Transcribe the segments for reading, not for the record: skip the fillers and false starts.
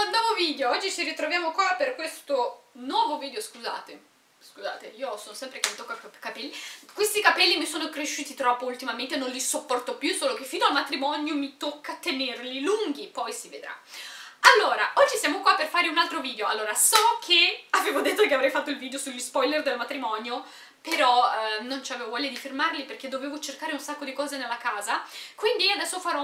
Nuovo video, oggi ci ritroviamo qua per questo nuovo video, scusate, io sono sempre che mi tocca i capelli, questi capelli mi sono cresciuti troppo ultimamente, non li sopporto più, solo che fino al matrimonio mi tocca tenerli lunghi, poi si vedrà. Allora, oggi siamo qua per fare un altro video. Allora, so che avevo detto che avrei fatto il video sugli spoiler del matrimonio, però non c'avevo voglia di firmarli perché dovevo cercare un sacco di cose nella casa, quindi adesso farò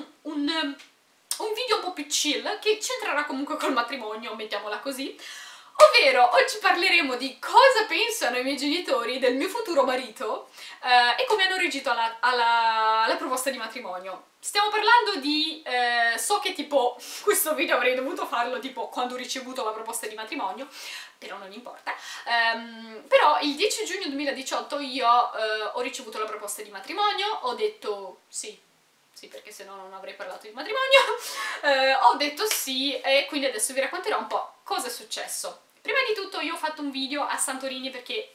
un video un po' più chill, che c'entrerà comunque col matrimonio, mettiamola così. Ovvero, oggi parleremo di cosa pensano i miei genitori del mio futuro marito e come hanno reagito alla proposta di matrimonio. Stiamo parlando di... so che tipo questo video avrei dovuto farlo tipo quando ho ricevuto la proposta di matrimonio, però non importa. Però il 10 giugno 2018 io ho ricevuto la proposta di matrimonio, ho detto sì, perché se no non avrei parlato di matrimonio, ho detto sì e quindi adesso vi racconterò un po' cosa è successo. Prima di tutto io ho fatto un video a Santorini perché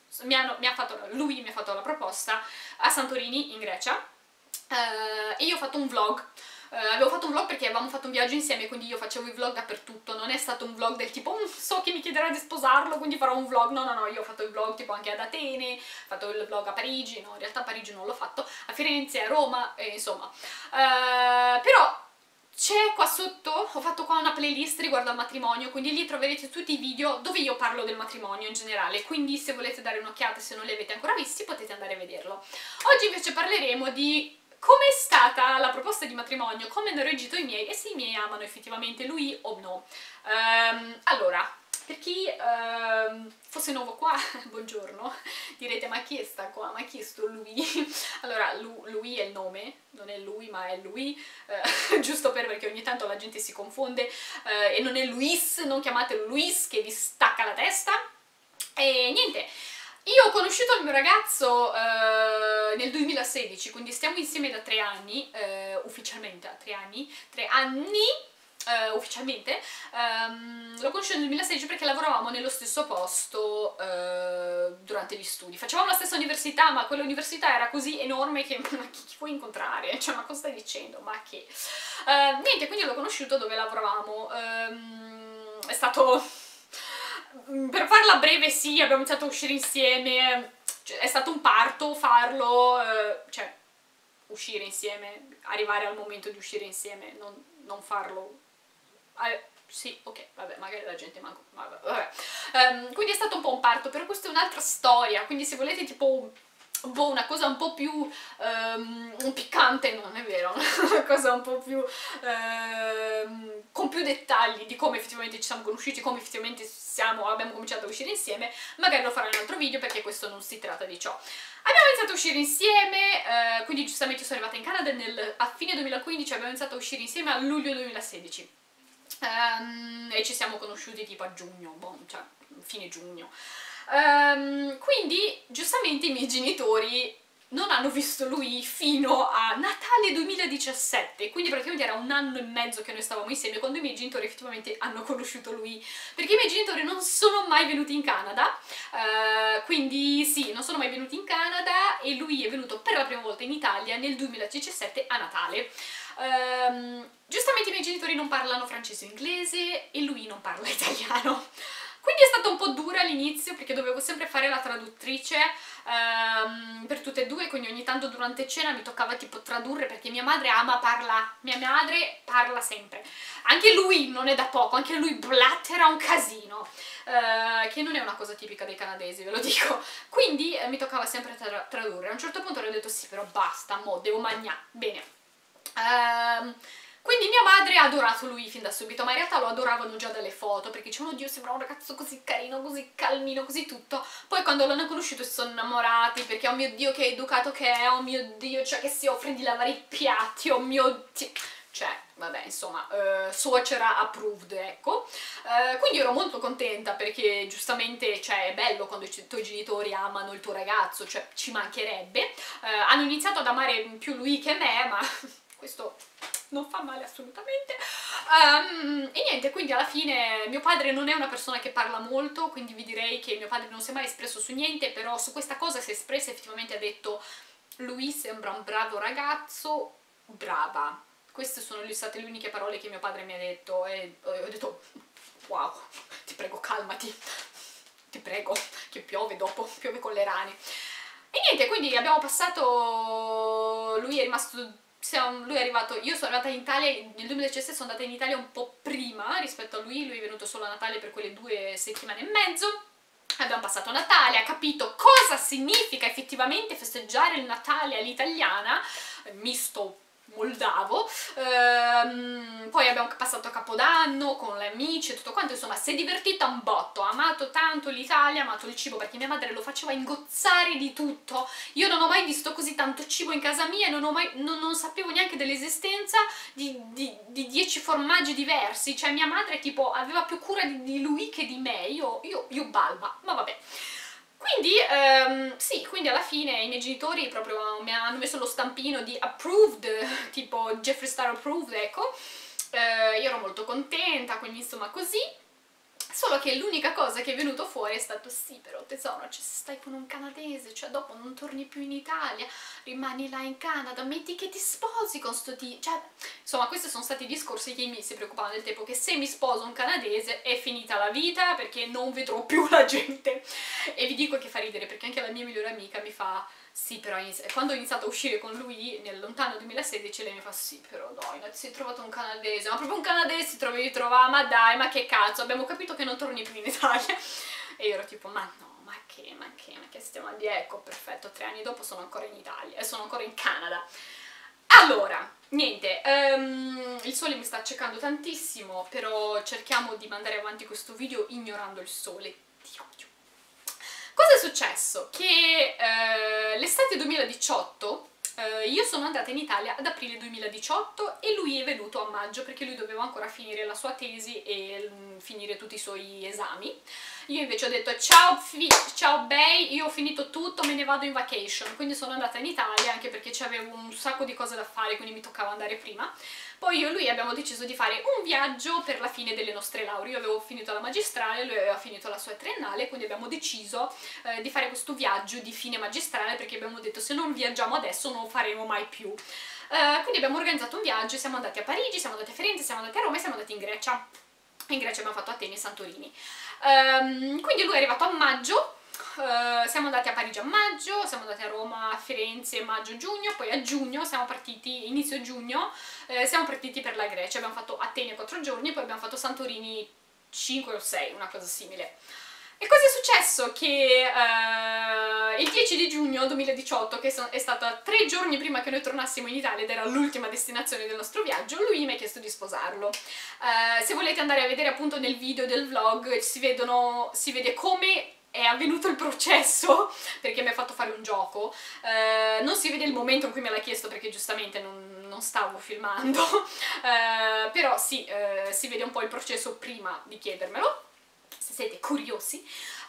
lui mi ha fatto la proposta a Santorini in Grecia e io ho fatto un vlog. Avevo fatto un vlog perché avevamo fatto un viaggio insieme, quindi io facevo i vlog dappertutto, non è stato un vlog del tipo so che mi chiederà di sposarlo quindi farò un vlog, no, io ho fatto il vlog tipo anche ad Atene, ho fatto il vlog a Parigi, no in realtà a Parigi non l'ho fatto, a Firenze, a Roma, insomma. Però c'è qua sotto, ho fatto qua una playlist riguardo al matrimonio, quindi lì troverete tutti i video dove io parlo del matrimonio in generale, quindi se volete dare un'occhiata, se non li avete ancora visti, potete andare a vederlo. Oggi invece parleremo di come è stata la proposta di matrimonio, come hanno reagito i miei e se i miei amano effettivamente lui o no. Allora, per chi fosse nuovo qua, buongiorno, direte ma chi è sta qua, ma chi è sto lui? Allora, lui è il nome, non è lui ma è lui, giusto perché ogni tanto la gente si confonde, e non è Luis, non chiamatelo Luis che vi stacca la testa, e niente. Io ho conosciuto il mio ragazzo nel 2016, quindi stiamo insieme da 3 anni, ufficialmente da 3 anni, ufficialmente. L'ho conosciuto nel 2016 perché lavoravamo nello stesso posto durante gli studi. Facevamo la stessa università, ma quell'università era così enorme che ma chi vuoi incontrare? Cioè, ma cosa stai dicendo? Ma che? Niente, quindi l'ho conosciuto dove lavoravamo. È stato... Per farla breve sì, abbiamo iniziato a uscire insieme, cioè, è stato un parto farlo, cioè uscire insieme, arrivare al momento di uscire insieme, non farlo... sì, ok, vabbè, magari la gente manco... vabbè. Quindi è stato un po' un parto, però questa è un'altra storia, quindi se volete tipo una cosa un po' più piccante, non è vero, una cosa un po' più con più dettagli di come effettivamente ci siamo conosciuti, come effettivamente abbiamo cominciato a uscire insieme, magari lo farò in un altro video perché questo non si tratta di ciò. Abbiamo iniziato a uscire insieme, quindi giustamente sono arrivata in Canada a fine 2015, abbiamo iniziato a uscire insieme a luglio 2016 e ci siamo conosciuti tipo a giugno, cioè fine giugno. Quindi giustamente i miei genitori non hanno visto lui fino a Natale 2017, quindi praticamente era 1 anno e mezzo che noi stavamo insieme quando i miei genitori effettivamente hanno conosciuto lui, perché i miei genitori non sono mai venuti in Canada, quindi sì, non sono mai venuti in Canada e lui è venuto per la prima volta in Italia nel 2017 a Natale. Giustamente i miei genitori non parlano francese o inglese e lui non parla italiano. Quindi è stata un po' dura all'inizio perché dovevo sempre fare la traduttrice per tutte e due, quindi ogni tanto durante cena mi toccava tipo tradurre perché mia madre parla sempre. Anche lui non è da poco, anche lui blattera un casino, che non è una cosa tipica dei canadesi, ve lo dico. Quindi mi toccava sempre tradurre. A un certo punto ho detto sì, però basta, mo, devo mangiare. Bene. Quindi mia madre ha adorato lui fin da subito, ma in realtà lo adoravano già dalle foto, perché dicevano, oddio, sembra un ragazzo così carino, così calmino, così tutto. Poi quando l'hanno conosciuto si sono innamorati, perché oh mio Dio che educato che è, oh mio Dio, cioè che si offre di lavare i piatti, oh mio Dio... Cioè, vabbè, insomma, suocera approved, ecco. Quindi ero molto contenta perché giustamente, cioè, è bello quando i tuoi genitori amano il tuo ragazzo, cioè, ci mancherebbe. Hanno iniziato ad amare più lui che me, ma questo non fa male assolutamente. E niente, quindi alla fine mio padre non è una persona che parla molto, quindi vi direi che mio padre non si è mai espresso su niente, però su questa cosa si è espresso, effettivamente ha detto lui sembra un bravo ragazzo, brava. Queste sono state le uniche parole che mio padre mi ha detto e ho detto wow, ti prego calmati, ti prego, che piove dopo, piove con le rane. E niente, quindi abbiamo passato, lui è arrivato, io sono arrivata in Italia, nel 2017 sono andata in Italia un po' prima rispetto a lui è venuto solo a Natale per quelle 2 settimane e mezzo. Abbiamo passato Natale, ha capito cosa significa effettivamente festeggiare il Natale all'italiana, misto moldavo, poi abbiamo passato Capodanno con gli amici e tutto quanto, insomma si è divertita un botto, ha amato tanto l'Italia, ha amato il cibo perché mia madre lo faceva ingozzare di tutto, io non ho mai visto così tanto cibo in casa mia e non sapevo neanche dell'esistenza di 10 formaggi diversi, cioè mia madre tipo aveva più cura di lui che di me, io balba, ma vabbè. Quindi, sì, quindi alla fine i miei genitori proprio mi hanno messo lo stampino di approved, tipo Jeffree Star approved, ecco. Io ero molto contenta, quindi insomma così. Solo che l'unica cosa che è venuto fuori è stato sì, però tesoro, cioè se stai con un canadese, cioè dopo non torni più in Italia, rimani là in Canada, metti che ti sposi con sto tipo, cioè, insomma questi sono stati i discorsi che i miei si preoccupavano del tempo, che se mi sposo un canadese è finita la vita perché non vedrò più la gente. E vi dico che fa ridere perché anche la mia migliore amica mi fa sì, però quando ho iniziato a uscire con lui nel lontano 2016 lei mi fa sì, però dai, ti sei trovato un canadese, ma proprio un canadese ti trovi di trovare, ma dai, ma che cazzo, abbiamo capito che non torni più in Italia. E io ero tipo, ma no, ma che stiamo a dire, ecco, perfetto, 3 anni dopo sono ancora in Italia, e sono ancora in Canada. Allora, niente, il sole mi sta accecando tantissimo, però cerchiamo di mandare avanti questo video ignorando il sole. Ti odio. Cosa è successo? Che l'estate 2018 io sono andata in Italia ad aprile 2018 e lui è venuto a maggio perché lui doveva ancora finire la sua tesi e finire tutti i suoi esami. Io invece ho detto ciao bei, io ho finito tutto, me ne vado in vacation, quindi sono andata in Italia anche perché c'avevo un sacco di cose da fare, quindi mi toccava andare prima. Poi io e lui abbiamo deciso di fare un viaggio per la fine delle nostre lauree, io avevo finito la magistrale, lui aveva finito la sua triennale, quindi abbiamo deciso di fare questo viaggio di fine magistrale perché abbiamo detto se non viaggiamo adesso non lo faremo mai più. Quindi abbiamo organizzato un viaggio, siamo andati a Parigi, siamo andati a Firenze, siamo andati a Roma e siamo andati in Grecia. In Grecia abbiamo fatto Atene e Santorini. Quindi lui è arrivato a maggio, siamo andati a Parigi a maggio, siamo andati a Roma, a Firenze, maggio-giugno, poi a giugno siamo partiti, inizio giugno, siamo partiti per la Grecia, abbiamo fatto Atene 4 giorni e poi abbiamo fatto Santorini 5 o 6, una cosa simile. E cosa è successo? Che il 10 di giugno 2018, che è stata 3 giorni prima che noi tornassimo in Italia ed era l'ultima destinazione del nostro viaggio, lui mi ha chiesto di sposarlo. Se volete andare a vedere appunto nel video del vlog si vede come è avvenuto il processo, perché mi ha fatto fare un gioco. Non si vede il momento in cui me l'ha chiesto perché giustamente non stavo filmando, però sì, si vede un po' il processo prima di chiedermelo, se siete curiosi.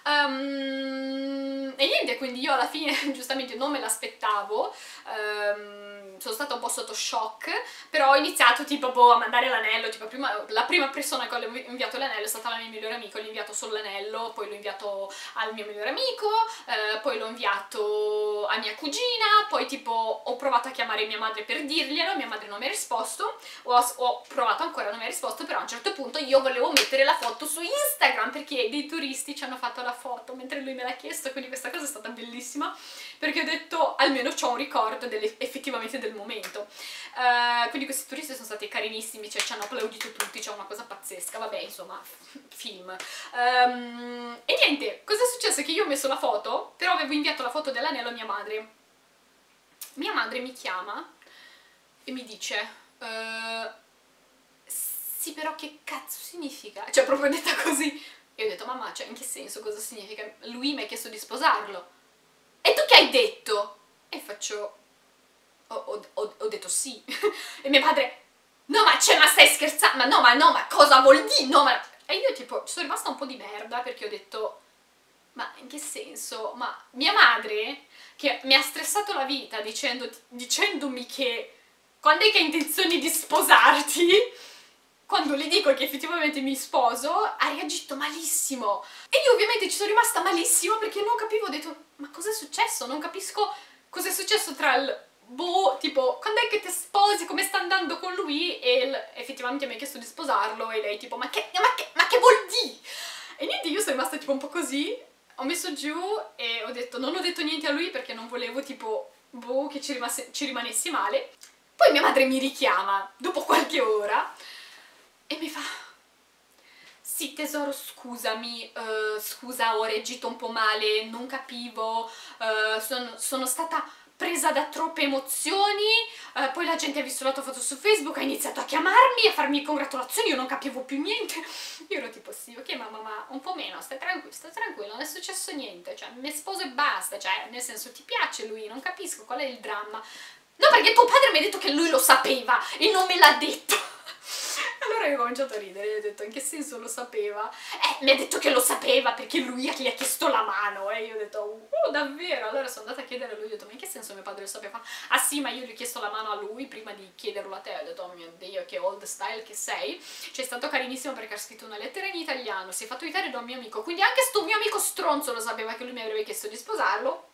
E niente, quindi io alla fine giustamente non me l'aspettavo, sono stata un po' sotto shock, però ho iniziato tipo a mandare l'anello, tipo la prima persona che ho inviato l'anello è stata la mia migliore amica, l'ho inviato solo l'anello, poi l'ho inviato al mio migliore amico, poi l'ho inviato a mia cugina, poi tipo ho provato a chiamare mia madre per dirglielo, mia madre non mi ha risposto, ho provato ancora, non mi ha risposto, però a un certo punto io volevo mettere la foto su Instagram perché dei turisti ci hanno fatto la foto mentre lui me l'ha chiesto, quindi questa cosa è stata bellissima perché ho detto almeno c'ho un ricordo effettivamente del momento. Quindi questi turisti sono stati carinissimi, cioè ci hanno applaudito tutti, c'è una cosa pazzesca, vabbè insomma, film. E niente, cosa è successo? Che io ho messo la foto, però avevo inviato la foto dell'anello a mia madre. Mia madre mi chiama e mi dice sì, però che cazzo significa? Cioè proprio detta così. E ho detto mamma, cioè in che senso, cosa significa? Lui mi ha chiesto di sposarlo. E tu che hai detto? E faccio ho detto sì. E mio padre no ma cioè ma stai scherzando, ma no ma cosa vuol dire? No ma... E io tipo sono rimasta un po' di merda perché ho detto ma in che senso? Ma mia madre che mi ha stressato la vita dicendomi che quando è che hai intenzione di sposarti, quando le dico che effettivamente mi sposo, ha reagito malissimo. E io ovviamente ci sono rimasta malissimo perché non capivo, ho detto ma cosa è successo? Non capisco cosa è successo tra il boh, tipo, quando è che ti sposi, come sta andando con lui? E effettivamente mi ha chiesto di sposarlo e lei tipo, ma che vuol dire? E niente, io sono rimasta tipo un po' così, ho messo giù e ho detto, non ho detto niente a lui perché non volevo tipo, boh, che ci rimanessi male. Poi mia madre mi richiama, dopo qualche ora, e mi fa, sì tesoro, scusami, scusa, ho reagito un po' male, non capivo, sono stata presa da troppe emozioni, poi la gente ha visto la tua foto su Facebook, ha iniziato a chiamarmi, a farmi congratulazioni, io non capivo più niente. Io ero tipo, sì, ok mamma, ma un po' meno, stai tranquillo, non è successo niente, cioè mi sposo e basta, cioè nel senso ti piace lui, non capisco qual è il dramma. No, perché tuo padre mi ha detto che lui lo sapeva e non me l'ha detto. Allora io ho cominciato a ridere e ho detto, in che senso lo sapeva? Mi ha detto che lo sapeva perché lui gli ha chiesto la mano e io ho detto, davvero? Allora sono andata a chiedere a lui, ho detto, ma in che senso mio padre lo sapeva? Ah sì, ma io gli ho chiesto la mano a lui prima di chiederlo a te, ho detto, oh mio Dio, che old style che sei. Cioè è stato carinissimo perché ha scritto una lettera in italiano, si è fatto aiutare da un mio amico, quindi anche sto mio amico stronzo lo sapeva che lui mi avrebbe chiesto di sposarlo.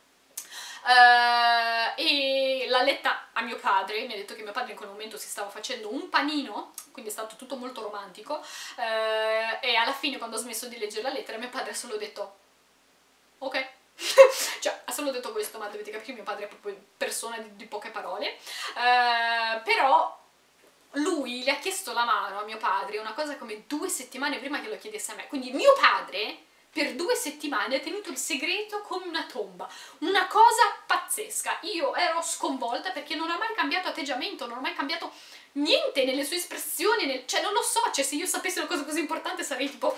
E l'ha letta a mio padre, mi ha detto che mio padre in quel momento si stava facendo un panino, quindi è stato tutto molto romantico, e alla fine quando ho smesso di leggere la lettera mio padre ha solo detto ok. Cioè ha solo detto questo, ma dovete capire mio padre è proprio persona di poche parole, però lui le ha chiesto la mano a mio padre una cosa come 2 settimane prima che lo chiedesse a me, quindi mio padre per 2 settimane ha tenuto il segreto come una tomba, una cosa pazzesca. Io ero sconvolta perché non ha mai cambiato atteggiamento, non ha mai cambiato niente nelle sue espressioni, cioè non lo so, cioè se io sapessi una cosa così importante sarei tipo...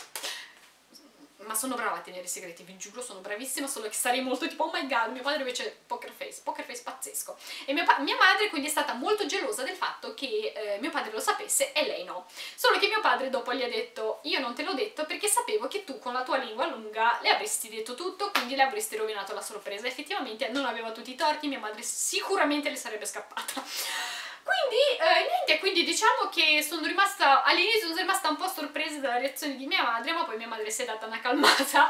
Ma sono brava a tenere i segreti, vi giuro, sono bravissima, solo che sarei molto tipo oh my god, mio padre invece poker face pazzesco. E mia madre quindi è stata molto gelosa del fatto che mio padre lo sapesse e lei no. Solo che mio padre dopo gli ha detto io non te l'ho detto perché sapevo che tu con la tua lingua lunga le avresti detto tutto, quindi le avresti rovinato la sorpresa. Effettivamente non aveva tutti i torti, mia madre sicuramente le sarebbe scappata. Quindi, niente, quindi diciamo che all'inizio sono rimasta un po' sorpresa dalla reazione di mia madre, ma poi mia madre si è data una calmata,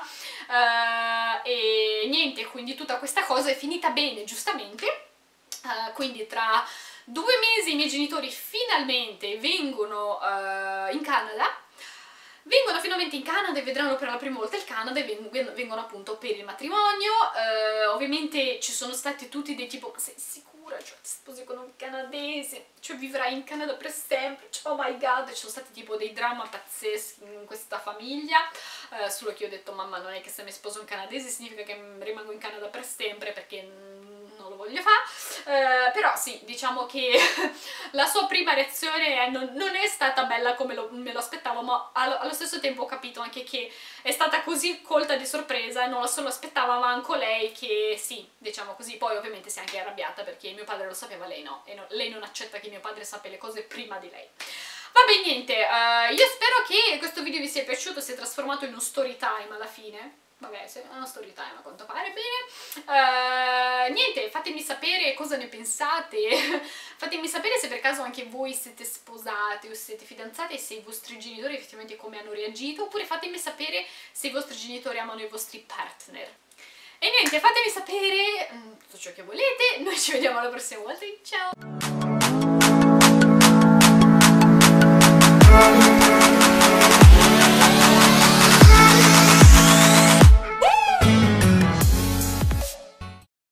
e niente, quindi tutta questa cosa è finita bene, giustamente, quindi tra 2 mesi i miei genitori finalmente vengono in Canada. Vengono finalmente in Canada e vedranno per la prima volta il Canada e vengono appunto per il matrimonio. Ovviamente ci sono stati tutti dei tipo ma sei sicura? Cioè ti sposi con un canadese? Cioè vivrai in Canada per sempre? Cioè, oh my god! Ci sono stati tipo dei dramma pazzeschi in questa famiglia, solo che io ho detto mamma non è che se mi sposo un canadese significa che rimango in Canada per sempre perché non lo voglio fare, però sì, diciamo che la sua prima reazione non è stata bella come me lo aspettavo, ma allo stesso tempo ho capito anche che è stata così colta di sorpresa e non la solo aspettava manco lei che sì, diciamo così, poi ovviamente si è anche arrabbiata perché mio padre lo sapeva, lei no, e lei non accetta che mio padre sappia le cose prima di lei. Vabbè niente, io spero che questo video vi sia piaciuto, si è trasformato in un story time alla fine. Vabbè, è una story time a quanto pare, bene. Niente, fatemi sapere cosa ne pensate, fatemi sapere se per caso anche voi siete sposate o siete fidanzate e se i vostri genitori effettivamente come hanno reagito, oppure fatemi sapere se i vostri genitori amano i vostri partner. E niente, fatemi sapere tutto ciò che volete, noi ci vediamo alla prossima volta, ciao!